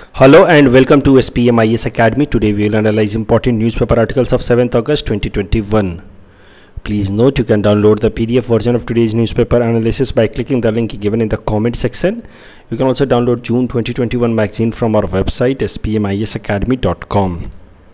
Hello and welcome to SPMIS Academy. Today we will analyze important newspaper articles of 7th August 2021. Please note you can download the PDF version of today's newspaper analysis by clicking the link given in the comment section. You can also download June 2021 magazine from our website spmisacademy.com.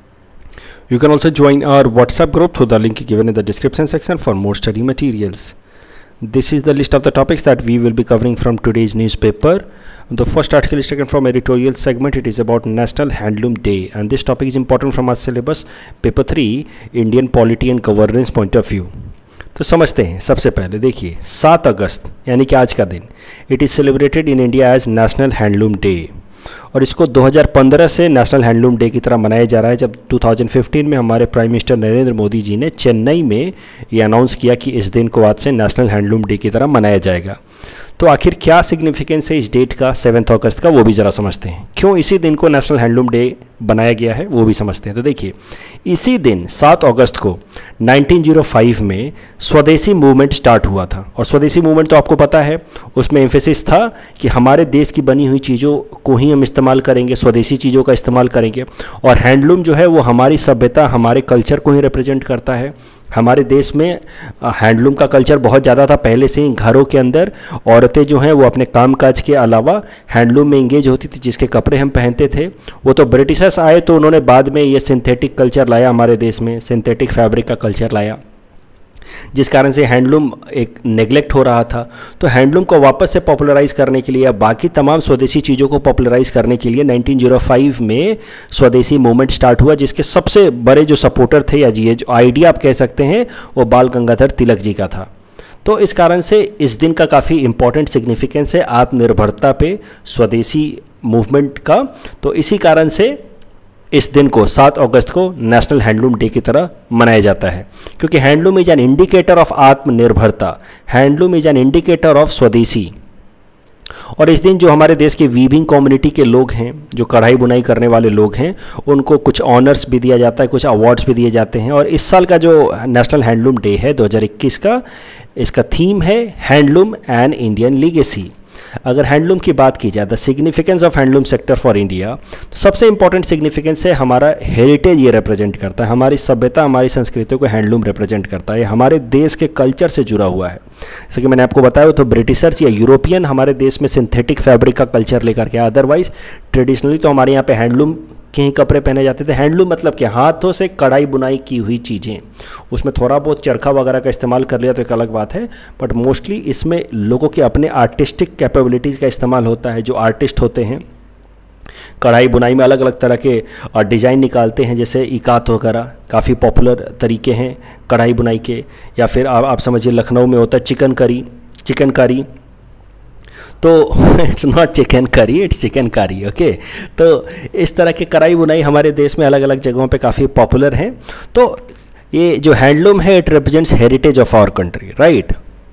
You can also join our WhatsApp group through the link given in the description section for more study materials. This is the list of the topics that we will be covering from today's newspaper. The first article is taken from editorial segment. It is about National Handloom Day and this topic is important from our syllabus paper 3 Indian Polity and Governance point of view. तो समझते हैं। सबसे पहले देखिए 7 अगस्त यानी कि आज का दिन it is celebrated in India as National Handloom Day और इसको 2015 से नेशनल हैंडलूम डे की तरह मनाया जा रहा है, जब 2015 में हमारे प्राइम मिनिस्टर नरेंद्र मोदी जी ने चेन्नई में ये अनाउंस किया कि इस दिन को आज से नेशनल हैंडलूम डे की तरह मनाया जाएगा। तो आखिर क्या सिग्निफिकेंस है इस डेट का 7 अगस्त का, वो भी ज़रा समझते हैं। क्यों इसी दिन को नेशनल हैंडलूम डे बनाया गया है वो भी समझते हैं। तो देखिए इसी दिन 7 अगस्त को 1905 में स्वदेशी मूवमेंट स्टार्ट हुआ था और स्वदेशी मूवमेंट तो आपको पता है, उसमें एम्फेसिस था कि हमारे देश की बनी हुई चीज़ों को ही हम इस्तेमाल करेंगे, स्वदेशी चीज़ों का इस्तेमाल करेंगे और हैंडलूम जो है वो हमारी सभ्यता हमारे कल्चर को ही रिप्रेजेंट करता है। हमारे देश में हैंडलूम का कल्चर बहुत ज़्यादा था पहले से ही। घरों के अंदर औरतें जो हैं वो अपने कामकाज के अलावा हैंडलूम में इंगेज होती थी। जिसके कपड़े हम पहनते थे वो तो ब्रिटिशर्स आए तो उन्होंने बाद में ये सिंथेटिक कल्चर लाया, हमारे देश में सिंथेटिक फैब्रिक का कल्चर लाया, जिस कारण से हैंडलूम एक नेग्लेक्ट हो रहा था। तो हैंडलूम को वापस से पॉपुलराइज़ करने के लिए या बाकी तमाम स्वदेशी चीज़ों को पॉपुलराइज़ करने के लिए 1905 में स्वदेशी मूवमेंट स्टार्ट हुआ, जिसके सबसे बड़े जो सपोर्टर थे या ये जो आइडिया आप कह सकते हैं वो बाल गंगाधर तिलक जी का था। तो इस कारण से इस दिन का काफ़ी इम्पॉर्टेंट सिग्निफिकेंस है आत्मनिर्भरता पे स्वदेशी मूवमेंट का। तो इसी कारण से इस दिन को 7 अगस्त को नेशनल हैंडलूम डे की तरह मनाया जाता है, क्योंकि handloom is an indicator of atmanirbharta, handloom is an indicator of swadeshi. और इस दिन जो हमारे देश के वीविंग कम्युनिटी के लोग हैं, जो कढ़ाई बुनाई करने वाले लोग हैं, उनको कुछ ऑनर्स भी दिया जाता है, कुछ अवार्ड्स भी दिए जाते हैं। और इस साल का जो नेशनल हैंडलूम डे है 2021 का, इसका थीम है हैंडलूम एंड इंडियन लीगेसी। अगर हैंडलूम की बात की जाए the significance of handloom sector for India, तो सबसे इंपॉर्टेंट सिग्निफिकेंस है हमारा हेरिटेज ये रिप्रेजेंट करता है, हमारी सभ्यता हमारी संस्कृति को हैंडलूम रिप्रेजेंट करता है, हमारे देश के कल्चर से जुड़ा हुआ है। जैसे कि मैंने आपको बताया तो ब्रिटिशर्स या यूरोपियन हमारे देश में सिंथेटिक फैब्रिक का कल्चर लेकर के, अदरवाइज ट्रेडिशनली तो हमारे यहाँ पे हैंडलूम के ही कपड़े पहने जाते थे। हैंडलूम मतलब कि हाथों से कढ़ाई बुनाई की हुई चीज़ें, उसमें थोड़ा बहुत चरखा वगैरह का इस्तेमाल कर लिया तो एक अलग बात है, बट मोस्टली इसमें लोगों के अपने आर्टिस्टिक कैपेबिलिटीज़ का इस्तेमाल होता है। जो आर्टिस्ट होते हैं कढ़ाई बुनाई में अलग अलग तरह के डिज़ाइन निकालते हैं, जैसे इकात वगैरह काफ़ी पॉपुलर तरीके हैं कढ़ाई बुनाई के। या फिर आप समझिए लखनऊ में होता है चिकन करी, तो it's not chicken curry, it's chicken kari, okay. तो इस तरह के कढ़ाई बुनाई हमारे देश में अलग अलग जगहों पे काफ़ी पॉपुलर हैं। तो ये जो हैंडलूम है it represents heritage of our country, right.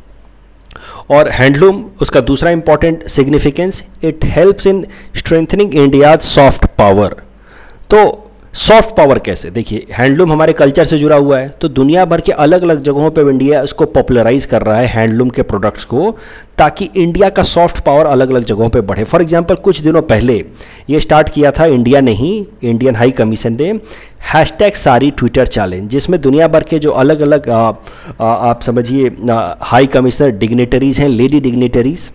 और हैंडलूम उसका दूसरा important significance, it helps in strengthening India's soft power. तो सॉफ्ट पावर कैसे, देखिए हैंडलूम हमारे कल्चर से जुड़ा हुआ है, तो दुनिया भर के अलग अलग जगहों पे इंडिया इसको पॉपुलराइज कर रहा है हैंडलूम के प्रोडक्ट्स को, ताकि इंडिया का सॉफ्ट पावर अलग अलग जगहों पे बढ़े। फॉर एग्जांपल कुछ दिनों पहले ये स्टार्ट किया था इंडिया ने ही, इंडियन हाई कमीशन ने #सारी ट्विटर चैलेंज, जिसमें दुनिया भर के जो अलग अलग आप समझिए हाई कमिश्नर डिग्नेटरीज़ हैं, लेडी डिग्नेटरीज़,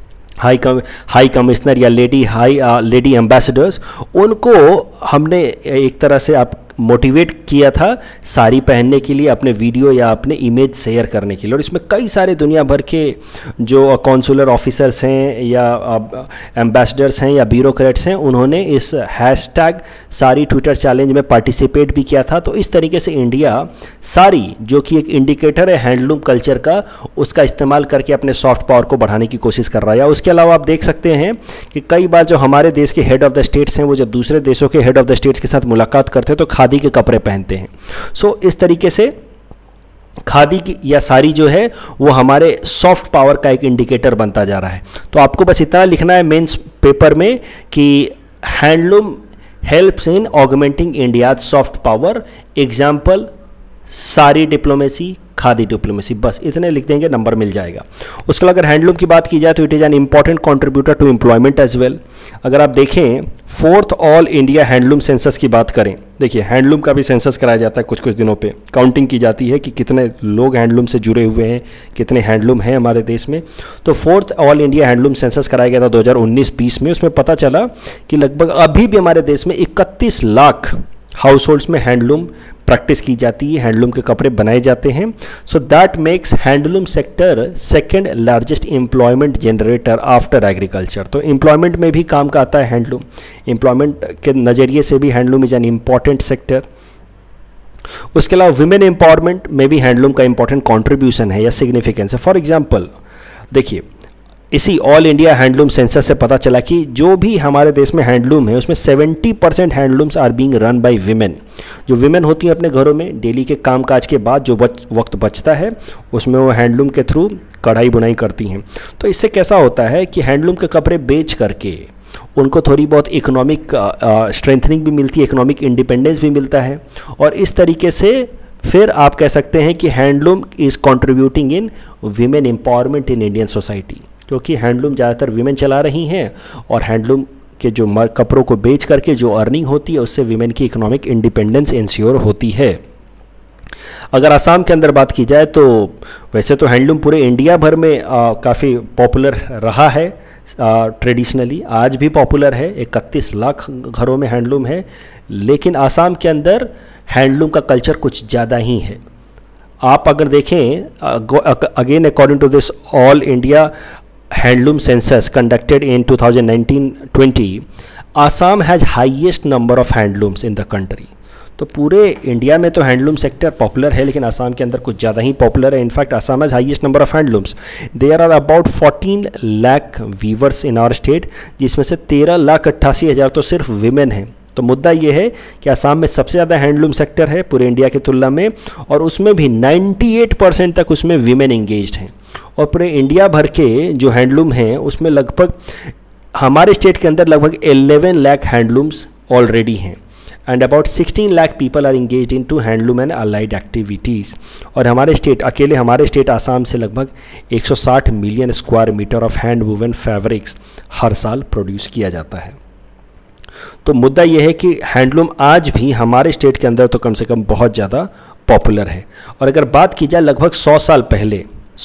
हाई कमिश्नर या लेडी एम्बेसडर्स, उनको हमने एक तरह से आप मोटिवेट किया था साड़ी पहनने के लिए, अपने वीडियो या अपने इमेज शेयर करने के लिए। और इसमें कई सारे दुनिया भर के जो कॉन्सुलर ऑफिसर्स हैं या एम्बेसडर्स हैं या ब्यूरोक्रेट्स हैं, उन्होंने इस #सारी ट्विटर चैलेंज में पार्टिसिपेट भी किया था। तो इस तरीके से इंडिया साड़ी, जो कि एक इंडिकेटर है हैंडलूम कल्चर का, उसका इस्तेमाल करके अपने सॉफ्ट पावर को बढ़ाने की कोशिश कर रहा है। उसके अलावा आप देख सकते हैं कि कई बार जो हमारे देश के हेड ऑफ़ द स्टेट्स हैं वो जब दूसरे देशों के हेड ऑफ़ द स्टेट्स के साथ मुलाकात करते हैं तो खादी के कपड़े पहनते हैं। सो इस तरीके से खादी की या साड़ी जो है वो हमारे सॉफ्ट पावर का एक इंडिकेटर बनता जा रहा है। तो आपको बस इतना लिखना है मेंस पेपर में कि handloom helps in augmenting India's soft power. Example sari diplomacy, khadi diplomacy, बस इतने लिख देंगे, नंबर मिल जाएगा। उसके बाद अगर हैंडलूम की बात की जाए तो it is an important contributor to employment as well. अगर आप देखें 4th all India Handloom census की बात करें, देखिए हैंडलूम का भी सेंसस कराया जाता है, कुछ कुछ दिनों पे काउंटिंग की जाती है कि कितने लोग हैंडलूम से जुड़े हुए हैं, कितने हैंडलूम हैं हमारे देश में। तो 4th all India Handloom census कराया गया था 2019-20 में। उसमें पता चला कि लगभग अभी भी हमारे देश में 31 लाख हाउस होल्ड्स में हैंडलूम प्रैक्टिस की जाती है, हैंडलूम के कपड़े बनाए जाते हैं। So that makes handloom sector second largest employment generator after agriculture. तो एम्प्लॉयमेंट में भी काम का आता है हैंडलूम, एम्प्लॉयमेंट के नज़रिए से भी handloom is an important sector. उसके अलावा वुमेन एम्पावरमेंट में भी हैंडलूम का इंपॉर्टेंट कॉन्ट्रीब्यूशन है या सिग्निफिकेंस है। फॉर एग्जाम्पल देखिए, इसी ऑल इंडिया हैंडलूम सेंसस से पता चला कि जो भी हमारे देश में हैंडलूम है उसमें 70% handlooms are being run by women. जो विमेन होती हैं अपने घरों में डेली के कामकाज के बाद जो वक्त बचता है उसमें वो हैंडलूम के थ्रू कढ़ाई बुनाई करती हैं। तो इससे कैसा होता है कि हैंडलूम के कपड़े बेच करके उनको थोड़ी बहुत इकोनॉमिक स्ट्रेंथनिंग भी मिलती है, इकोनॉमिक इंडिपेंडेंस भी मिलता है। और इस तरीके से फिर आप कह सकते हैं कि handloom is contributing in women empowerment in Indian society, क्योंकि हैंडलूम ज़्यादातर वीमेन चला रही हैं और हैंडलूम के जो कपड़ों को बेच करके जो अर्निंग होती है उससे वीमेन की इकोनॉमिक इंडिपेंडेंस इंश्योर होती है। अगर असम के अंदर बात की जाए तो वैसे तो हैंडलूम पूरे इंडिया भर में काफ़ी पॉपुलर रहा है, ट्रेडिशनली आज भी पॉपुलर है। 31 लाख घरों में हैंडलूम है, लेकिन असम के अंदर हैंडलूम का कल्चर कुछ ज़्यादा ही है। आप अगर देखें again according to this All India Handloom Census conducted in 2019-20, Assam has highest number of handlooms in the country। तो पूरे इंडिया में तो हैंडलूम सेक्टर पॉपुलर है, लेकिन असम के अंदर कुछ ज़्यादा ही पॉपुलर है। In fact Assam has highest number of handlooms. There are about 14 lakh weavers in our state, जिसमें से 13,88,000 तो सिर्फ विमेन हैं। तो मुद्दा ये है कि असम में सबसे ज़्यादा हैंडलूम सेक्टर है पूरे इंडिया की तुलना में, और उसमें भी 98% तक उसमें विमेन इंगेज्ड हैं। और पूरे इंडिया भर के जो हैंडलूम हैं उसमें लगभग हमारे स्टेट के अंदर लगभग 11 लाख हैंडलूम्स ऑलरेडी हैं, and about 16 lakh people are engaged in to handloom and allied activities. और हमारे स्टेट अकेले हमारे स्टेट आसाम से लगभग 160 million square meter of hand woven fabrics हर साल प्रोड्यूस किया जाता है। तो मुद्दा यह है कि हैंडलूम आज भी हमारे स्टेट के अंदर तो कम से कम बहुत ज़्यादा पॉपुलर है। और अगर बात की जाए लगभग 100 साल पहले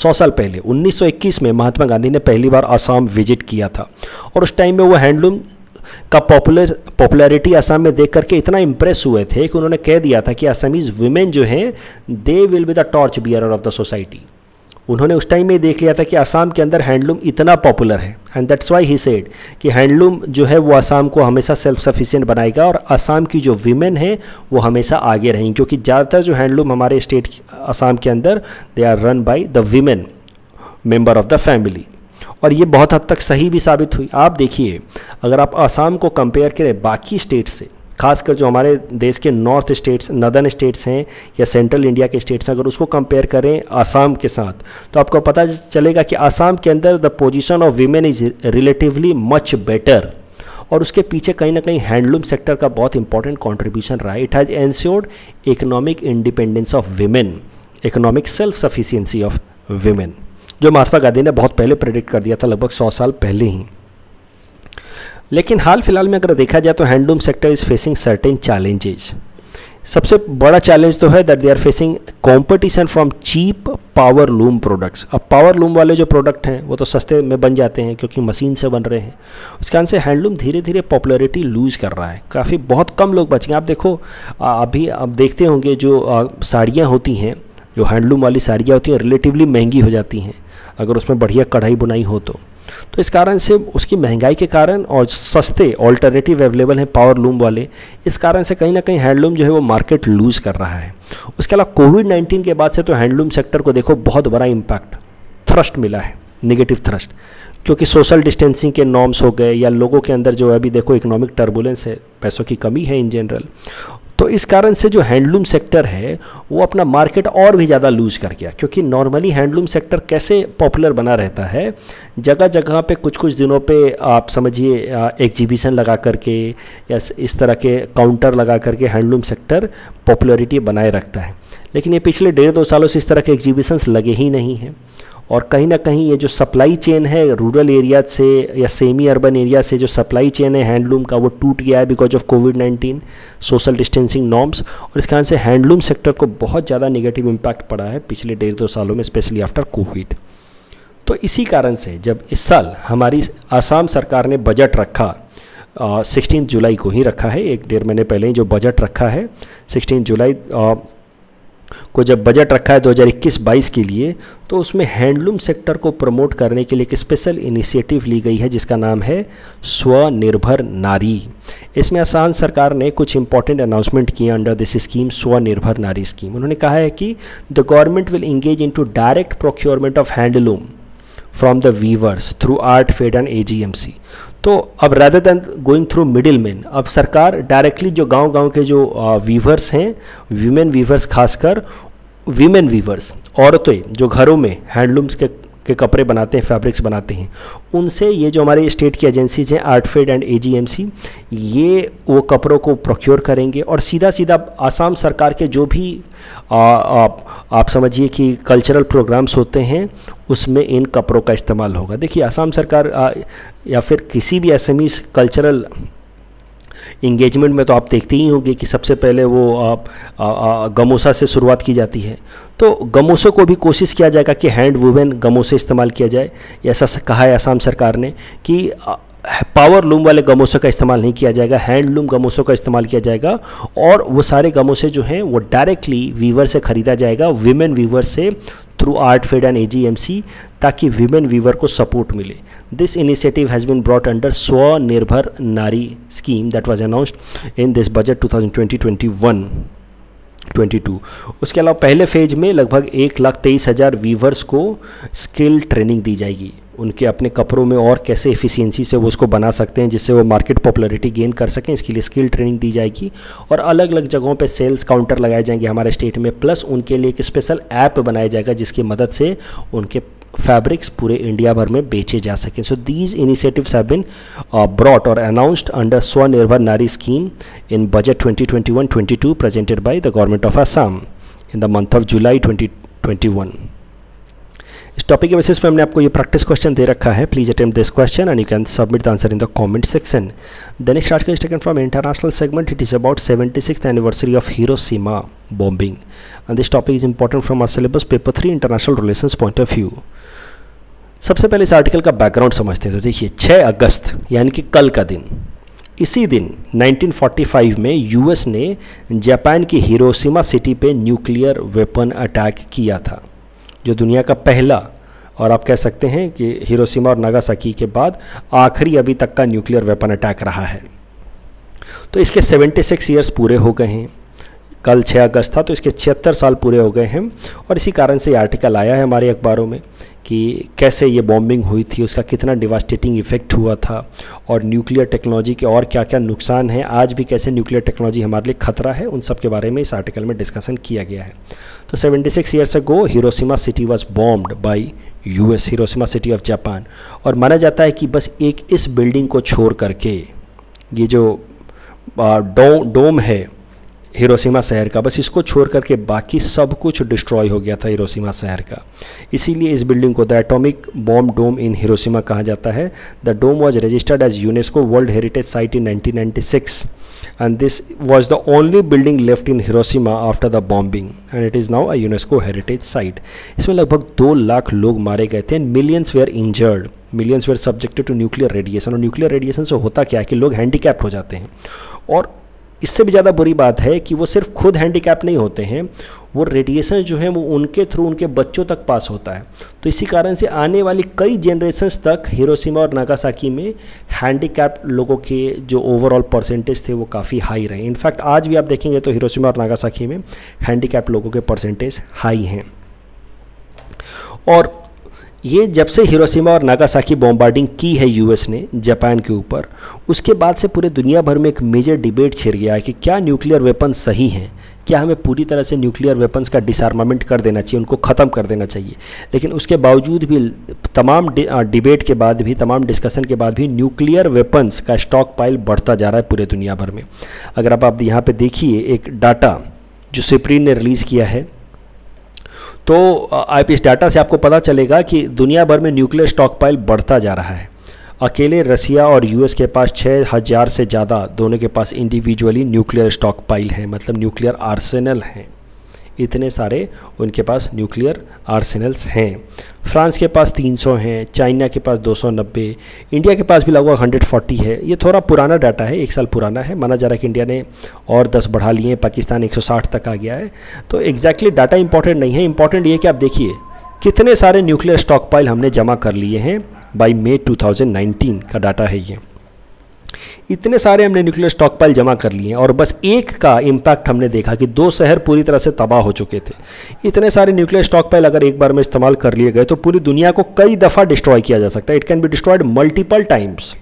1921 में महात्मा गांधी ने पहली बार आसाम विजिट किया था, और उस टाइम में वो हैंडलूम का पॉपुलैरिटी असम में देख करके इतना इम्प्रेस हुए थे कि उन्होंने कह दिया था कि असमीज़ वुमेन जो हैं they will be the torch bearer of the society. उन्होंने उस टाइम में देख लिया था कि असम के अंदर हैंडलूम इतना पॉपुलर है, and that's why he said कि हैंडलूम जो है वो असम को हमेशा सेल्फ सफिशिएंट बनाएगा, और असम की जो वीमेन हैं वो हमेशा आगे रहेंगी, क्योंकि ज़्यादातर जो हैंडलूम हमारे स्टेट असम के अंदर they are run by the women member of the family. और ये बहुत हद तक सही भी साबित हुई। आप देखिए, अगर आप असम को कंपेयर करें बाकी स्टेट से, खासकर जो हमारे देश के नॉर्थ स्टेट्स, नदर्न स्टेट्स हैं या सेंट्रल इंडिया के स्टेट्स हैं, अगर उसको कंपेयर करें असम के साथ, तो आपको पता चलेगा कि असम के अंदर the position of women is relatively much better. और उसके पीछे कहीं ना कहीं हैंडलूम सेक्टर का बहुत इंपॉर्टेंट कॉन्ट्रीब्यूशन रहा है। It has ensured economic independence of women, economic self sufficiency of women, जो महात्मा गांधी ने बहुत पहले प्रेडिक्ट कर दिया था, लगभग 100 साल पहले ही। लेकिन हाल फिलहाल में अगर देखा जाए तो handloom sector is facing certain challenges. सबसे बड़ा चैलेंज तो है that they are facing competition from cheap power loom products. अब पावर लूम वाले जो प्रोडक्ट हैं वो तो सस्ते में बन जाते हैं क्योंकि मशीन से बन रहे हैं। उसके कारण से हैंडलूम धीरे धीरे पॉपुलैरिटी लूज़ कर रहा है, काफ़ी बहुत कम लोग बच गए। आप देखो, अभी आप देखते होंगे जो साड़ियाँ होती हैं, जो हैंडलूम वाली साड़ियाँ होती हैं रिलेटिवली महंगी हो जाती हैं अगर उसमें बढ़िया कढ़ाई बुनाई हो तो इस कारण से उसकी महंगाई के कारण, और सस्ते ऑल्टरनेटिव अवेलेबल हैं पावर लूम वाले, इस कारण से कहीं ना कहीं हैंडलूम जो है वो मार्केट लूज़ कर रहा है। उसके अलावा कोविड-19 के बाद से तो हैंडलूम सेक्टर को देखो बहुत बड़ा इम्पैक्ट थ्रस्ट मिला है, नेगेटिव थ्रस्ट। क्योंकि सोशल डिस्टेंसिंग के नॉर्म्स हो गए या लोगों के अंदर जो अभी देखो इकोनॉमिक टर्बुलेंस है, पैसों की कमी है इन जनरल, तो इस कारण से जो हैंडलूम सेक्टर है वो अपना मार्केट और भी ज़्यादा लूज कर गया। क्योंकि नॉर्मली हैंडलूम सेक्टर कैसे पॉपुलर बना रहता है, जगह जगह पे कुछ कुछ दिनों पे आप समझिए एग्जीबिशन लगा करके या इस तरह के काउंटर लगा करके हैंडलूम सेक्टर पॉपुलरिटी बनाए रखता है। लेकिन ये पिछले 1.5-2 सालों से इस तरह के एग्जीबिशंस लगे ही नहीं हैं, और कहीं ना कहीं ये जो सप्लाई चेन है रूरल एरिया से या सेमी अर्बन एरिया से, जो सप्लाई चेन है हैंडलूम का, वो टूट गया है बिकॉज ऑफ कोविड-19, सोशल डिस्टेंसिंग नॉर्म्स, और इस कारण से हैंडलूम सेक्टर को बहुत ज़्यादा नेगेटिव इम्पैक्ट पड़ा है पिछले 1.5-2 सालों में, स्पेशली आफ्टर कोविड। तो इसी कारण से जब इस साल हमारी आसाम सरकार ने बजट रखा, 16 जुलाई को ही रखा है, 1-1.5 महीने पहले ही जो बजट रखा है 16 जुलाई को जब बजट रखा है 2021-22 के लिए, तो उसमें हैंडलूम सेक्टर को प्रमोट करने के लिए एक स्पेशल इनिशिएटिव ली गई है जिसका नाम है स्वनिर्भर नारी। इसमें असम सरकार ने कुछ इंपॉर्टेंट अनाउंसमेंट किए under this scheme, Swanirbhar Nari scheme. उन्होंने कहा है कि the government will engage into direct procurement of handloom from the weavers through Artfed and AGMC। तो अब rather than going through middle man, अब सरकार डायरेक्टली जो गांव-गांव के जो वीवर्स हैं, वीमेन वीवर्स, खासकर वीमेन वीवर्स, औरतें जो घरों में हैंडलूम्स के कपड़े बनाते हैं, फैब्रिक्स बनाते हैं, उनसे ये जो हमारे स्टेट की एजेंसीज हैं आर्टफेड एंड AGMC, ये वो कपड़ों को प्रोक्योर करेंगे और सीधा सीधा आसाम सरकार के जो भी आप समझिए कि कल्चरल प्रोग्राम्स होते हैं उसमें इन कपड़ों का इस्तेमाल होगा। देखिए आसाम सरकार या फिर किसी भी असमीज कल्चरल इंगेजमेंट में तो आप देखते ही होंगे कि सबसे पहले वो गमोसा से शुरुआत की जाती है। तो गमोसों को भी कोशिश किया जाएगा कि हैंड वुमेन गमोसे इस्तेमाल किया जाए। ऐसा कहा है असम सरकार ने कि पावर लूम वाले गमोसों का इस्तेमाल नहीं किया जाएगा, हैंडलूम गमोसों का इस्तेमाल किया जाएगा, और वो सारे गमोसे जो हैं वो डायरेक्टली वीवर से ख़रीदा जाएगा, विमेन वीवर से, थ्रू आर्टफेड एंड AGMC, ताकि विमेन वीवर को सपोर्ट मिले। This initiative has been brought under Swanirbhar Nari scheme that was announced in this budget 2020-21-22। उसके अलावा पहले फेज में लगभग 1,23,000 वीवर्स को स्किल ट्रेनिंग दी जाएगी, उनके अपने कपड़ों में और कैसे एफिशिएंसी से वो उसको बना सकते हैं जिससे वो मार्केट पॉपुलैरिटी गेन कर सकें, इसके लिए स्किल ट्रेनिंग दी जाएगी। और अलग अलग जगहों पे सेल्स काउंटर लगाए जाएंगे हमारे स्टेट में, प्लस उनके लिए एक स्पेशल ऐप बनाया जाएगा जिसकी मदद से उनके फैब्रिक्स पूरे इंडिया भर में बेचे जा सकें। So these initiatives have been brought और announced under Swanirbhar Nari scheme in budget 2021-22 presented by the government of Assam in the month of July 2021। इस टॉपिक के बेसिस पे हमने आपको ये प्रैक्टिस क्वेश्चन दे रखा है। Please attempt this question and you can submit the answer in the comment section. The next article is taken from international segment. It is about 76th anniversary of Hiroshima bombing and this topic is important from our syllabus paper 3 international relations point of view. सबसे पहले इस article का background समझते हैं। तो देखिए 6 अगस्त यानी कि कल का दिन, इसी दिन 1945 में यूएस ने जापान की हिरोशिमा सिटी पे न्यूक्लियर वेपन अटैक किया था, जो दुनिया का पहला और आप कह सकते हैं कि हिरोशिमा और नागासाकी के बाद आखिरी अभी तक का न्यूक्लियर वेपन अटैक रहा है। तो इसके 76 ईयर्स पूरे हो गए हैं। कल 6 अगस्त था तो इसके 76 साल पूरे हो गए हैं, और इसी कारण से ये आर्टिकल आया है हमारे अखबारों में कि कैसे ये बॉम्बिंग हुई थी, उसका कितना डिवास्टेटिंग इफेक्ट हुआ था, और न्यूक्लियर टेक्नोलॉजी के और क्या क्या नुकसान हैं, आज भी कैसे न्यूक्लियर टेक्नोलॉजी हमारे लिए खतरा है, उन सब के बारे में इस आर्टिकल में डिस्कशन किया गया है। तो 76 years ago Hiroshima city was bombed by US, Hiroshima city of Japan. और माना जाता है कि बस एक इस बिल्डिंग को छोड़ करके, ये जो डोम है हिरोशिमा शहर का, बस इसको छोड़ करके बाकी सब कुछ डिस्ट्रॉय हो गया था हिरोशिमा शहर का। इसीलिए इस बिल्डिंग को the atomic bomb dome in Hiroshima कहा जाता है। The dome was registered as UNESCO world heritage site in 1996 and this was the only building left in Hiroshima after the bombing and it is now a UNESCO heritage site। इसमें लगभग 2 लाख लोग मारे गए थे, millions were injured, millions were subjected to nuclear radiation। और nuclear radiation से होता क्या है कि लोग हैंडीकैप्ड हो जाते हैं, और इससे भी ज़्यादा बुरी बात है कि वो सिर्फ खुद हैंडीकैप नहीं होते हैं, वो रेडिएशन जो है वो उनके थ्रू उनके बच्चों तक पास होता है। तो इसी कारण से आने वाली कई जनरेशन्स तक हिरोशिमा और नागासाकी में हैंडीकैप्ड लोगों के जो ओवरऑल परसेंटेज थे वो काफ़ी हाई रहे। इनफैक्ट आज भी आप देखेंगे तो हिरोशिमा और नागासाकी में हैंडीकैप्ड लोगों के परसेंटेज हाई हैं। और ये जब से हिरोशिमा और नागासाकी बॉम्बार्डिंग की है यूएस ने जापान के ऊपर, उसके बाद से पूरे दुनिया भर में एक मेजर डिबेट छिड़ गया है कि क्या न्यूक्लियर वेपन सही हैं, क्या हमें पूरी तरह से न्यूक्लियर वेपन्स का डिसआर्मामेंट कर देना चाहिए, उनको ख़त्म कर देना चाहिए। लेकिन उसके बावजूद भी तमाम डिबेट के बाद भी, तमाम डिस्कशन के बाद भी न्यूक्लियर वेपन्स का स्टॉक पाइल बढ़ता जा रहा है पूरे दुनिया भर में। अगर आप यहाँ पे देखिए एक डाटा जो सिप्रीन ने रिलीज़ किया है, तो आप इस डाटा से आपको पता चलेगा कि दुनिया भर में न्यूक्लियर स्टॉक पाइल बढ़ता जा रहा है। अकेले रसिया और यूएस के पास 6000 से ज़्यादा, दोनों के पास इंडिविजुअली न्यूक्लियर स्टॉक पाइल है, मतलब न्यूक्लियर आर्सेनल हैं। इतने सारे उनके पास न्यूक्लियर आर्सेनल्स हैं। फ्रांस के पास 300 हैं, चाइना के पास 290, इंडिया के पास भी लगभग 140 है। ये थोड़ा पुराना डाटा है, 1 साल पुराना है। माना जा रहा है कि इंडिया ने और 10 बढ़ा लिए हैं, पाकिस्तान 160 तक आ गया है। तो एग्जैक्टली डाटा इंपॉर्टेंट नहीं है, इंपॉर्टेंट ये कि आप देखिए कितने सारे न्यूक्लियर स्टॉक पाइल हमने जमा कर लिए हैं। बाई मई 2019 का डाटा है ये। इतने सारे हमने न्यूक्लियर स्टॉक पाइल जमा कर लिए हैं और बस एक का इम्पैक्ट हमने देखा कि 2 शहर पूरी तरह से तबाह हो चुके थे। इतने सारे न्यूक्लियर स्टॉक पाइल अगर एक बार में इस्तेमाल कर लिए गए तो पूरी दुनिया को कई दफ़ा डिस्ट्रॉय किया जा सकता है। It can be destroyed multiple times,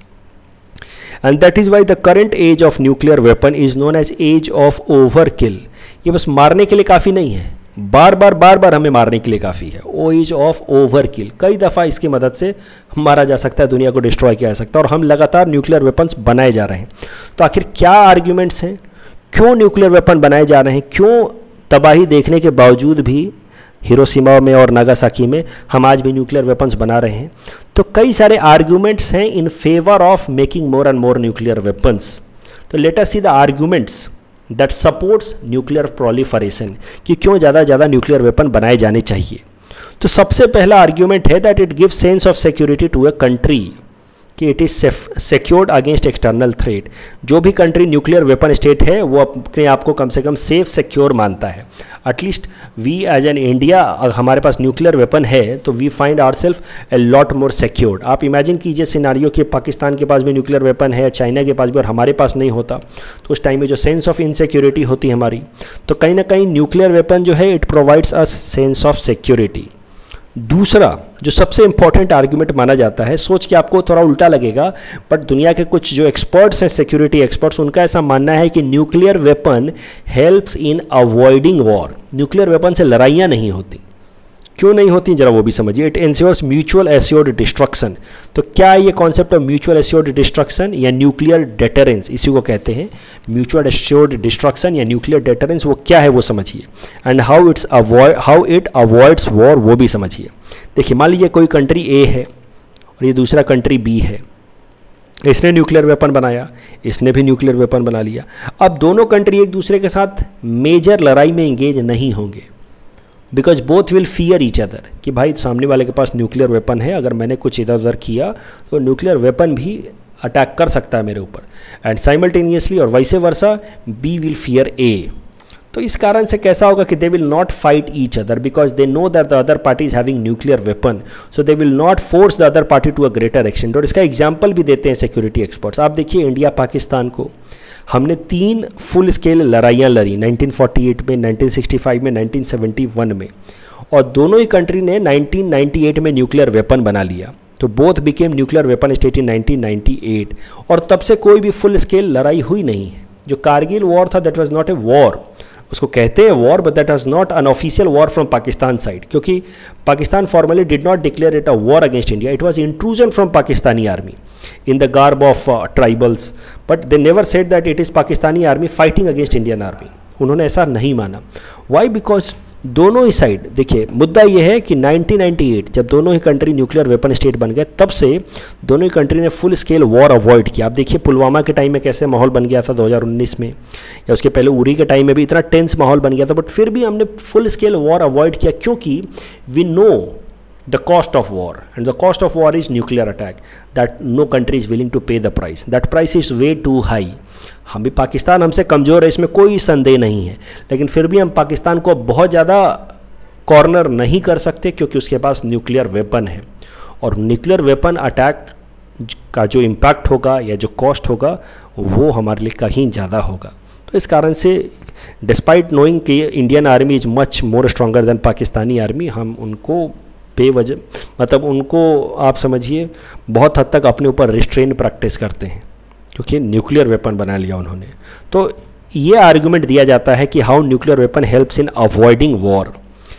and that is why the current age of nuclear weapon is known as age of overkill. ये बस मारने के लिए काफ़ी नहीं है, बार बार हमें मारने के लिए काफ़ी है। ओ एज ऑफ ओवरकिल, कई दफ़ा इसकी मदद से मारा जा सकता है, दुनिया को डिस्ट्रॉय किया जा सकता है। और हम लगातार न्यूक्लियर वेपन्स बनाए जा रहे हैं। तो आखिर क्या आर्ग्यूमेंट्स हैं, क्यों न्यूक्लियर वेपन बनाए जा रहे हैं, क्यों तबाही देखने के बावजूद भी हिरोशिमा में और नागासाकी में हम आज भी न्यूक्लियर वेपन्स बना रहे हैं? तो कई सारे आर्ग्यूमेंट्स हैं in favour of making more and more nuclear weapons. तो let us see the arguments that supports nuclear proliferation, कि क्यों ज़्यादा ज़्यादा न्यूक्लियर वेपन बनाए जाने चाहिए। तो सबसे पहला आर्ग्यूमेंट है that it gives sense of security to a country, कि it is secured against external threat. जो भी कंट्री न्यूक्लियर वेपन स्टेट है वो अपने आप को कम से कम सेफ सिक्योर मानता है। At least we as an India, अगर हमारे पास न्यूक्लियर वेपन है तो we find our self a lot more secured. आप इमेजिन कीजिए सिनारियो कि पाकिस्तान के पास भी न्यूक्लियर वेपन है, चाइना के पास भी, और हमारे पास नहीं होता, तो उस टाइम में जो सेंस ऑफ इनसिक्योरिटी होती है हमारी, तो कहीं ना कहीं न्यूक्लियर वेपन जो है it provides us sense of security. दूसरा जो सबसे इंपॉर्टेंट आर्ग्यूमेंट माना जाता है, सोच के आपको थोड़ा उल्टा लगेगा, बट दुनिया के कुछ जो एक्सपर्ट्स हैं, सिक्योरिटी एक्सपर्ट्स, उनका ऐसा मानना है कि nuclear weapon helps in avoiding war. Nuclear weapon से लड़ाइयाँ नहीं होती। क्यों नहीं होती जरा वो भी समझिए। It ensures mutual assured destruction. तो क्या ये concept of mutual assured destruction या न्यूक्लियर डेटरेंस, इसी को कहते हैं म्यूचुअल एश्योर्ड डिस्ट्रक्शन या न्यूक्लियर डेटरेंस, वो क्या है वो समझिए। And how it avoids war, वो भी समझिए। देखिए मान लीजिए कोई कंट्री ए है और ये दूसरा कंट्री बी है, इसने न्यूक्लियर वेपन बनाया, इसने भी न्यूक्लियर वेपन बना लिया। अब दोनों कंट्री एक दूसरे के साथ मेजर लड़ाई में इंगेज नहीं होंगे, because both will fear each other, कि भाई सामने वाले के पास न्यूक्लियर वेपन है, अगर मैंने कुछ इधर उधर किया तो न्यूक्लियर वेपन भी अटैक कर सकता है मेरे ऊपर, एंड साइमल्टेनियसली और vice versa B will fear A. तो इस कारण से कैसा होगा कि they will not fight each other because they know that the other party is having nuclear weapon, so they will not force the other party to a greater extent. और इसका example भी देते हैं सिक्योरिटी एक्सपर्ट्स। आप देखिए India Pakistan को हमने 3 full scale लड़ाइयाँ लड़ी, 1948 में, 1965 में, 1971 में, और दोनों ही कंट्री ने 1998 में न्यूक्लियर वेपन बना लिया। तो both became nuclear weapon state in 1998, और तब से कोई भी फुल स्केल लड़ाई हुई नहीं है। जो कारगिल वॉर था that was not a war, उसको कहते हैं war, but that was not an official war from Pakistan side, क्योंकि Pakistan formally did not declare it a war against India. It was intrusion from Pakistani army in the garb of tribals, but they never said that it is Pakistani army fighting against Indian army. उन्होंने ऐसा नहीं माना। Why? Because दोनों ही side, देखिए मुद्दा ये है कि 1998 जब दोनों ही कंट्री न्यूक्लियर वेपन स्टेट बन गए, तब से दोनों ही कंट्री ने फुल स्केल वॉर अवॉइड किया। आप देखिए पुलवामा के टाइम में कैसे माहौल बन गया था 2019 में, या उसके पहले उरी के टाइम में भी इतना टेंस माहौल बन गया था, बट फिर भी हमने फुल स्केल वॉर अवॉइड किया, क्योंकि we know the cost of war, and the cost of war is nuclear attack that no country is willing to pay the price. That price is way too high. हम भी, पाकिस्तान हमसे कमज़ोर है, इसमें कोई संदेह नहीं है, लेकिन फिर भी हम पाकिस्तान को बहुत ज़्यादा कॉर्नर नहीं कर सकते, क्योंकि उसके पास न्यूक्लियर वेपन है, और न्यूक्लियर वेपन अटैक का जो इम्पैक्ट होगा या जो कॉस्ट होगा वो हमारे लिए कहीं ज़्यादा होगा। तो इस कारण से डिस्पाइट नोइंग कि Indian army is much more stronger than Pakistani army, हम उनको बेवजह, मतलब उनको आप समझिए बहुत हद तक अपने ऊपर रिस्ट्रेन प्रैक्टिस करते हैं क्योंकि न्यूक्लियर वेपन बना लिया उन्होंने। तो ये आर्गुमेंट दिया जाता है कि how nuclear weapon helps in avoiding war,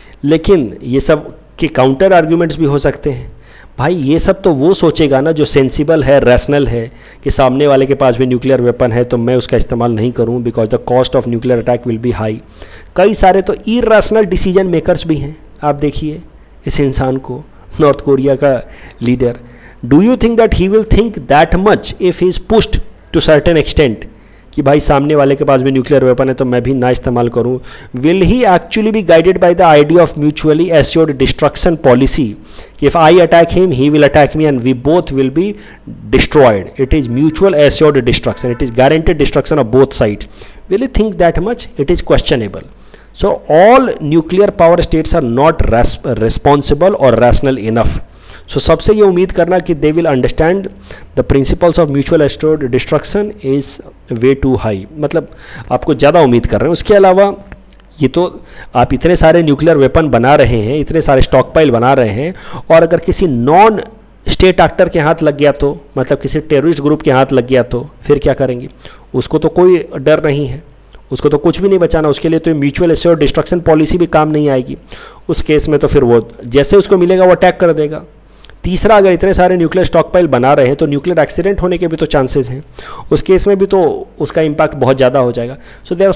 लेकिन ये सब के काउंटर आर्गुमेंट्स भी हो सकते हैं। भाई ये सब तो वो सोचेगा ना जो सेंसिबल है, रैशनल है, कि सामने वाले के पास भी न्यूक्लियर वेपन है तो मैं उसका इस्तेमाल नहीं करूं because the cost of nuclear attack will be high. कई सारे तो इरैशनल डिसीजन मेकर्स भी हैं। आप देखिए इस इंसान को, नॉर्थ कोरिया का leader, do you think that he will think that much if he is pushed to certain extent कि भाई सामने वाले के पास भी न्यूक्लियर वेपन है तो मैं भी ना इस्तेमाल करूं? Will he actually be guided by the idea of mutually assured destruction policy, if I attack him he will attack me and we both will be destroyed? It is mutual assured destruction, it is guaranteed destruction of both sides. Will you think that much? It is questionable. So all nuclear power states are not responsible or rational enough. So सबसे ये उम्मीद करना कि they will understand the principles of mutual assured destruction is way too high, मतलब आपको ज़्यादा उम्मीद कर रहे हैं। उसके अलावा ये तो आप इतने सारे न्यूक्लियर वेपन बना रहे हैं, इतने सारे स्टॉक पाइल बना रहे हैं, और अगर किसी नॉन स्टेट एक्टर के हाथ लग गया तो, मतलब किसी टेररिस्ट ग्रुप के हाथ लग गया तो फिर क्या करेंगे? उसको तो कोई डर नहीं है, उसको तो कुछ भी नहीं बचाना, उसके लिए तो म्यूचुअल एश्योर्ड डिस्ट्रक्शन पॉलिसी भी काम नहीं आएगी। उस केस में तो फिर वो जैसे उसको मिलेगा वो अटैक कर देगा। तीसरा, अगर इतने सारे न्यूक्लियर स्टॉक पाइल बना रहे हैं तो न्यूक्लियर एक्सीडेंट होने के भी तो चांसेस हैं, उस केस में भी तो उसका इम्पैक्ट बहुत ज़्यादा हो जाएगा। So there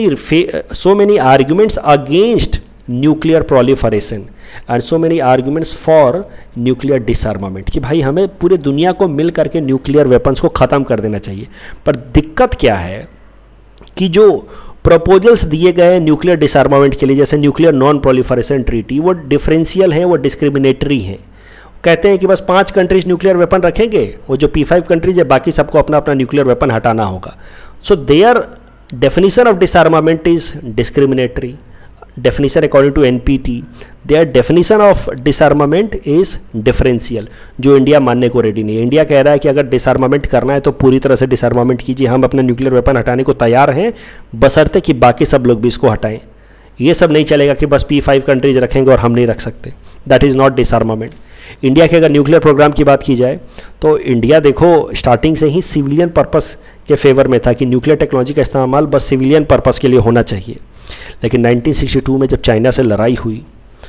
are so many arguments against nuclear proliferation and so many arguments for nuclear disarmament, कि भाई हमें पूरी दुनिया को मिल करके न्यूक्लियर वेपन्स को ख़त्म कर देना चाहिए। पर दिक्कत क्या है कि जो प्रपोजल्स दिए गए न्यूक्लियर डिसआर्मामेंट के लिए, जैसे न्यूक्लियर नॉन प्रोलिफरेशन ट्रीटी, वो डिफरेंशियल हैं, वो डिस्क्रिमिनेटरी हैं। कहते हैं कि बस 5 कंट्रीज न्यूक्लियर वेपन रखेंगे, वो जो P5 कंट्रीज है बाकी सबको अपना अपना न्यूक्लियर वेपन हटाना होगा। So their definition of disarmament is discriminatory. definition according to NPT, their definition of disarmament is differential, जो इंडिया मानने को रेडी नहीं है। इंडिया कह रहा है कि अगर डिसआर्मामेंट करना है तो पूरी तरह से डिसआर्मामेंट कीजिए, हम अपना न्यूक्लियर वेपन हटाने को तैयार हैं, बशर्ते कि बाकी सब लोग भी इसको हटाएं। ये सब नहीं चलेगा कि बस P5 कंट्रीज रखेंगे और हम नहीं रख सकते। That is not disarmament. India के अगर न्यूक्लियर प्रोग्राम की बात की जाए तो इंडिया देखो स्टार्टिंग से ही सिविलियन पर्पस के फेवर में था कि न्यूक्लियर टेक्नोलॉजी का इस्तेमाल बस सिविलियन पर्पस के लिए होना चाहिए। लेकिन 1962 में जब चाइना से लड़ाई हुई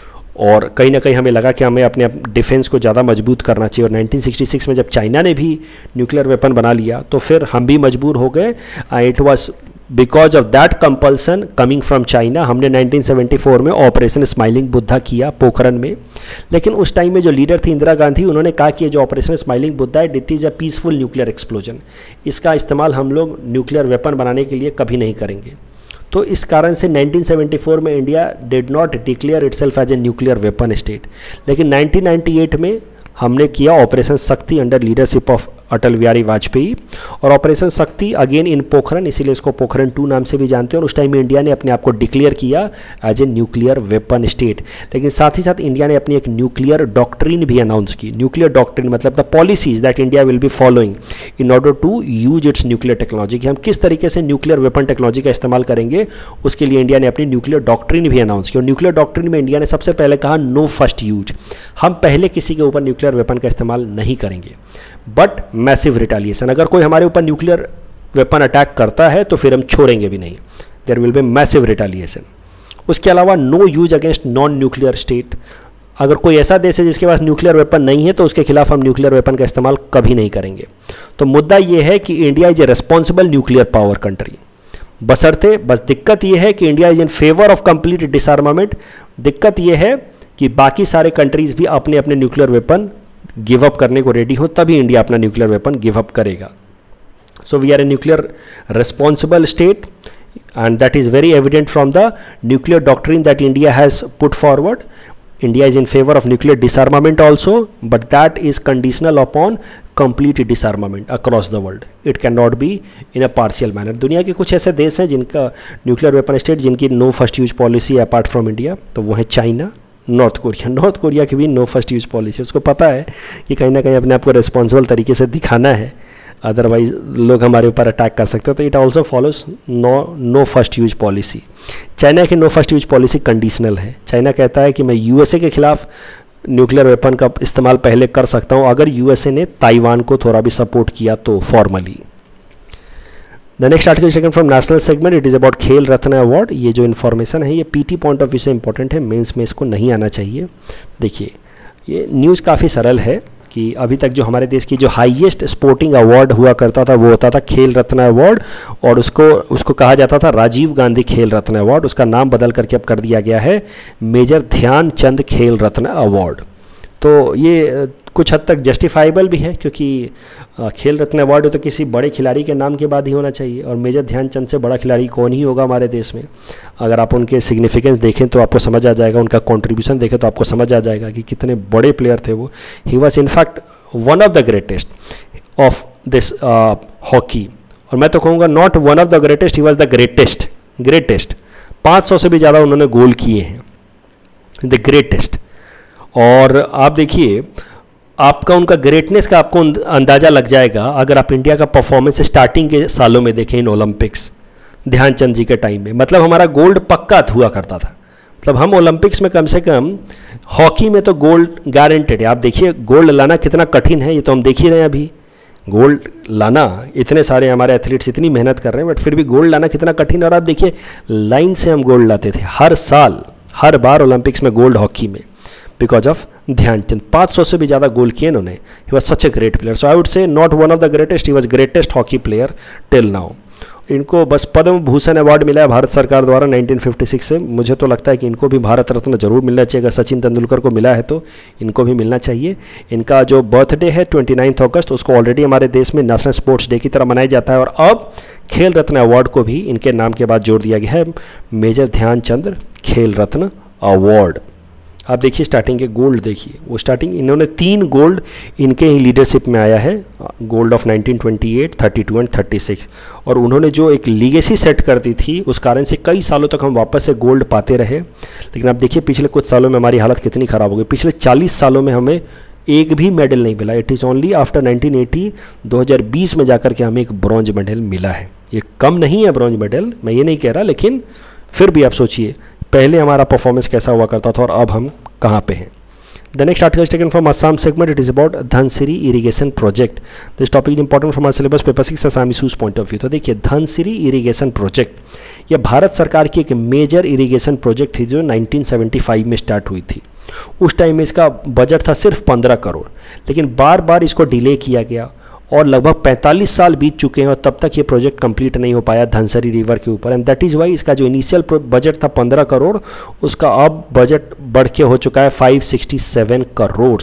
और कहीं ना कहीं हमें लगा कि हमें अपने डिफेंस को ज़्यादा मजबूत करना चाहिए, और 1966 में जब चाइना ने भी न्यूक्लियर वेपन बना लिया तो फिर हम भी मजबूर हो गए। It was because of that compulsion coming from China हमने 1974 में ऑपरेशन स्माइलिंग बुद्धा किया पोखरन में। लेकिन उस टाइम में जो लीडर थी इंदिरा गांधी, उन्होंने कहा कि ये जो ऑपरेशन स्माइलिंग बुद्धा है, it is a peaceful nuclear explosion, इसका इस्तेमाल हम लोग न्यूक्लियर वेपन बनाने के लिए कभी नहीं करेंगे। तो इस कारण से 1974 में India did not declare itself as a nuclear weapon state. लेकिन 1998 में हमने किया operation Shakti under leadership of Atal Bihari Vajpayee, और ऑपरेशन शक्ति अगेन इन पोखरन, इसीलिए इसको पोखरन 2 नाम से भी जानते हैं। और उस टाइम में इंडिया ने अपने आप को डिक्लेयर किया as a nuclear weapon state. लेकिन साथ ही साथ इंडिया ने अपनी एक न्यूक्लियर डॉक्ट्रिन भी अनाउंस की। न्यूक्लियर डॉक्ट्रिन मतलब the policies that India will be following in order to use its nuclear technology, कि हम किस तरीके से न्यूक्लियर वेपन टेक्नोलॉजी का इस्तेमाल करेंगे, उसके लिए इंडिया ने अपनी न्यूक्लियर डॉक्ट्रिन भी अनाउंस की। और न्यूक्लियर डॉक्ट्रिन में इंडिया ने सबसे पहले कहा नो फर्स्ट यूज, हम पहले किसी के ऊपर न्यूक्लियर वेपन का इस्तेमाल नहीं करेंगे, बट मैसिव रिटेलिएशन, अगर कोई हमारे ऊपर न्यूक्लियर वेपन अटैक करता है तो फिर हम छोड़ेंगे भी नहीं, there will be massive retaliation. उसके अलावा no use against non nuclear state, अगर कोई ऐसा देश है जिसके पास न्यूक्लियर वेपन नहीं है तो उसके खिलाफ हम न्यूक्लियर वेपन का इस्तेमाल कभी नहीं करेंगे। तो मुद्दा ये है कि India is a responsible nuclear power country, बशर्ते बस दिक्कत ये है कि India is in favour of complete disarmament. दिक्कत ये है कि बाकी सारे कंट्रीज भी अपने अपने न्यूक्लियर वेपन गिव अप करने को रेडी हो, तभी इंडिया अपना न्यूक्लियर वेपन गिव अप करेगा। So we are a nuclear responsible state and that is very evident from the nuclear doctrine that India has put forward. India is in favor of nuclear disarmament also, but that is conditional upon complete disarmament across the world. It cannot be in a partial manner. दुनिया के कुछ ऐसे देश हैं जिनका nuclear weapon state जिनकी no first use policy है apart from India, तो वो है China, North Korea. North Korea की भी नो फर्स्ट यूज पॉलिसी, उसको पता है कि कहीं ना कहीं अपने आप को रिस्पॉन्सिबल तरीके से दिखाना है, अदरवाइज लोग हमारे ऊपर अटैक कर सकते हैं। तो it also follows no first use policy. China की no first use policy conditional है। चाइना कहता है कि मैं यूएसए के खिलाफ न्यूक्लियर वेपन का इस्तेमाल पहले कर सकता हूँ अगर यूएसए ने ताइवान को थोड़ा भी सपोर्ट किया तो formally. The next article taken from national segment, it is about Khel Ratna award. ये जो इन्फॉर्मेशन है ये पीटी पॉइंट ऑफ व्यू से इंपॉर्टेंट है, मेंस में इसको नहीं आना चाहिए। देखिए ये न्यूज़ काफ़ी सरल है कि अभी तक जो हमारे देश की जो हाईएस्ट स्पोर्टिंग अवार्ड हुआ करता था वो होता था खेल रत्न अवार्ड, और उसको कहा जाता था राजीव गांधी खेल रत्न अवार्ड। उसका नाम बदल करके अब कर दिया गया है मेजर ध्यानचंद खेल रत्न अवार्ड। तो ये कुछ हद तक जस्टिफाइबल भी है क्योंकि खेल रत्न अवार्ड तो किसी बड़े खिलाड़ी के नाम के बाद ही होना चाहिए, और मेजर ध्यानचंद से बड़ा खिलाड़ी कौन ही होगा हमारे देश में। अगर आप उनके सिग्निफिकेंस देखें तो आपको समझ आ जाएगा, उनका कंट्रीब्यूशन देखें तो आपको समझ आ जाएगा कि कितने बड़े प्लेयर थे वो। He was in fact one of the greatest of this hockey, और मैं तो कहूँगा not one of the greatest, he was the greatest. 500 से भी ज़्यादा उन्होंने गोल किए हैं, द ग्रेटेस्ट। और आप देखिए आपका उनका ग्रेटनेस का आपको अंदाज़ा लग जाएगा अगर आप इंडिया का परफॉर्मेंस स्टार्टिंग के सालों में देखें इन ओलंपिक्स ध्यानचंद जी के टाइम में। मतलब हमारा गोल्ड पक्का हुआ करता था, मतलब हम ओलंपिक्स में कम से कम हॉकी में तो गोल्ड गारंटेड है। आप देखिए गोल्ड लाना कितना कठिन है, ये तो हम देख ही रहे हैं अभी। गोल्ड लाना, इतने सारे हमारे एथलीट्स इतनी मेहनत कर रहे हैं, बट फिर भी गोल्ड लाना कितना कठिन। और आप देखिए लाइन से हम गोल्ड लाते थे हर साल, हर बार ओलंपिक्स में गोल्ड हॉकी में, बिकॉज ऑफ ध्यानचंद। 500 से भी ज़्यादा गोल किए इन्होंने। He was such a great player, so I would say not one of the greatest, he was greatest hockey player till now. इनको बस पद्म भूषण अवार्ड मिला है भारत सरकार द्वारा 1956 से। मुझे तो लगता है कि इनको भी भारत रत्न जरूर मिलना चाहिए। अगर सचिन तेंदुलकर को मिला है तो इनको भी मिलना चाहिए। इनका जो बर्थडे है 29 अगस्त, उसको ऑलरेडी हमारे देश में नेशनल स्पोर्ट्स डे की तरह मनाया जाता है, और अब खेल रत्न अवार्ड को भी इनके नाम के बाद जोड़ दिया गया है, मेजर ध्यानचंद खेल रत्न अवार्ड। आप देखिए स्टार्टिंग के गोल्ड देखिए, वो स्टार्टिंग इन्होंने 3 गोल्ड इनके ही लीडरशिप में आया है, गोल्ड ऑफ 1928, 32 एंड 36। और उन्होंने जो एक लीगेसी सेट कर दी थी उस कारण से कई सालों तक हम वापस से गोल्ड पाते रहे। लेकिन आप देखिए पिछले कुछ सालों में हमारी हालत कितनी ख़राब हो गई। पिछले 40 सालों में हमें एक भी मेडल नहीं मिला। इट इज़ ओनली आफ्टर 1980 2020 में जाकर के हमें एक ब्रॉन्ज मेडल मिला है। ये कम नहीं है ब्रॉन्ज मेडल, मैं ये नहीं कह रहा, लेकिन फिर भी आप सोचिए पहले हमारा परफॉर्मेंस कैसा हुआ करता था और अब हम कहाँ पे हैं। The next article is taken from Assam segment, it is about Dhansiri irrigation project. This topic is important from our syllabus paper 6 Assam issues point of view. तो देखिए धनसिरी इरिगेशन प्रोजेक्ट यह भारत सरकार की एक मेजर इरिगेशन प्रोजेक्ट थी जो 1975 में स्टार्ट हुई थी। उस टाइम में इसका बजट था सिर्फ 15 करोड़, लेकिन बार बार इसको डिले किया गया और लगभग 45 साल बीत चुके हैं और तब तक ये प्रोजेक्ट कंप्लीट नहीं हो पाया धनसिरी रिवर के ऊपर। एंड दैट इज़ वाई इसका जो इनिशियल बजट था 15 करोड़, उसका अब बजट बढ़ के हो चुका है 567 करोड़।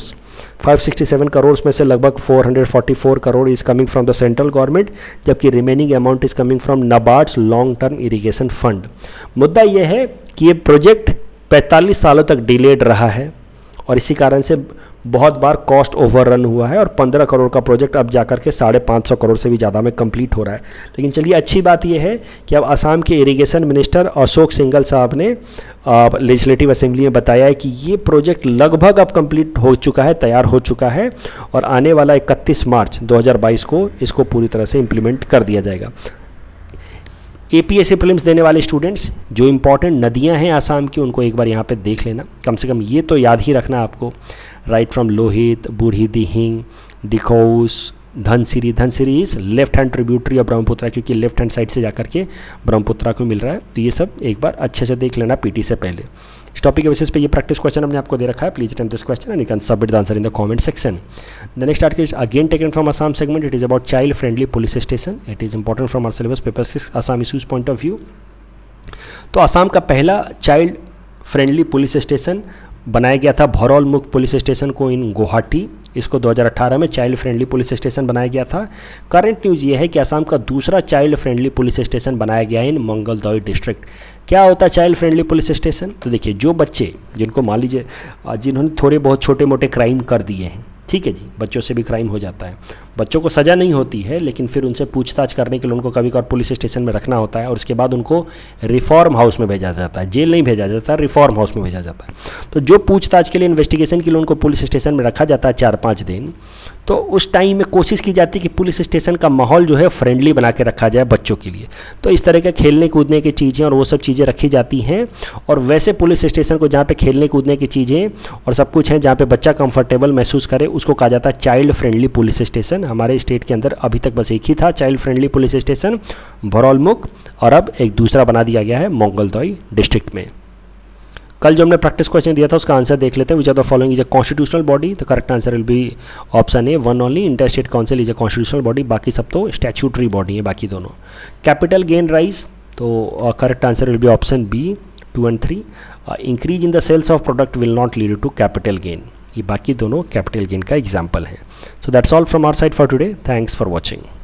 567 करोड़ में से लगभग 444 crore is coming from the central government, जबकि remaining amount is coming from NABARD's long term irrigation fund. मुद्दा यह है कि ये प्रोजेक्ट 45 सालों तक डिलेड रहा है और इसी कारण से बहुत बार कॉस्ट ओवररन हुआ है और 15 करोड़ का प्रोजेक्ट अब जाकर के 550 करोड़ से भी ज़्यादा में कंप्लीट हो रहा है। लेकिन चलिए अच्छी बात यह है कि अब असम के इरिगेशन मिनिस्टर अशोक सिंघल साहब ने लेजिस्लेटिव असेंबली में बताया है कि ये प्रोजेक्ट लगभग अब कंप्लीट हो चुका है, तैयार हो चुका है और आने वाला 31 मार्च 2022 को इसको पूरी तरह से इम्प्लीमेंट कर दिया जाएगा। APSC प्रीलिम्स देने वाले स्टूडेंट्स, जो इंपॉर्टेंट नदियां हैं आसाम की उनको एक बार यहाँ पे देख लेना, कम से कम ये तो याद ही रखना आपको। Right from Lohit, Burhi Dihing, Dikhow, Dhansiri. Dhansiri is left hand tributary of Brahmaputra, क्योंकि लेफ्ट हैंड साइड से जाकर के ब्रह्मपुत्रा को मिल रहा है। तो ये सब एक बार अच्छे से देख लेना PT से पहले। इस टॉपिक के बेसिस पे ये प्रैक्टिस क्वेश्चन हमने आपको दे रखा है। Please attempt this question and you can submit the answer in the comment section. The next article is again taken from Assam segment, it is about child friendly police station. It is important from our syllabus paper 6 Assam issues point of view. तो असम का पहला child friendly police station बनाया गया था भरौल मुख police station को इन गुवाहाटी। इसको 2018 में चाइल्ड फ्रेंडली पुलिस स्टेशन बनाया गया था। करंट न्यूज़ ये है कि असम का दूसरा चाइल्ड फ्रेंडली पुलिस स्टेशन बनाया गया है इन मंगलदोई डिस्ट्रिक्ट। क्या होता है चाइल्ड फ्रेंडली पुलिस स्टेशन? तो देखिए जो बच्चे जिनको मान लीजिए जिन्होंने थोड़े बहुत छोटे मोटे क्राइम कर दिए हैं, ठीक है जी, बच्चों से भी क्राइम हो जाता है, बच्चों को सज़ा नहीं होती है, लेकिन फिर उनसे पूछताछ करने के लिए उनको कभी कभार पुलिस स्टेशन में रखना होता है और उसके बाद उनको रिफॉर्म हाउस में भेजा जाता है। जेल नहीं भेजा जाता, रिफॉर्म हाउस में भेजा जाता है। तो जो पूछताछ के लिए, इन्वेस्टिगेशन के लिए उनको पुलिस स्टेशन में रखा जाता है 4-5 दिन, तो उस टाइम में कोशिश की जाती है कि पुलिस स्टेशन का माहौल जो है फ्रेंडली बना के रखा जाए बच्चों के लिए। तो इस तरह के खेलने कूदने की चीज़ें और वो सब चीज़ें रखी जाती हैं। और वैसे पुलिस स्टेशन को जहाँ पे खेलने कूदने की चीज़ें और सब कुछ है, जहाँ पे बच्चा कंफर्टेबल महसूस करे, उसको कहा जाता है चाइल्ड फ्रेंडली पुलिस स्टेशन। हमारे स्टेट के अंदर अभी तक बस एक ही था child friendly police station, Bharalumukh, और अब एक दूसरा बना दिया गया है मंगलदोई डिस्ट्रिक्ट में। कल जो हमने प्रैक्टिस क्वेश्चन दिया था उसका आंसर देख लेते हैं। Which are the following is a constitutional body? The correct answer will be option A, one only. Inter state council is a constitutional body, बाकी सब तो स्टैट्यूटरी बॉडी है बाकी दोनों। कैपिटल गेन राइज, तो correct answer will be option B 2 और 3। Increase in the sales of product will not lead to capital gain, ये बाकी दोनों कैपिटल गेन का एग्जाम्पल है। So that's all from our side for today. Thanks for watching.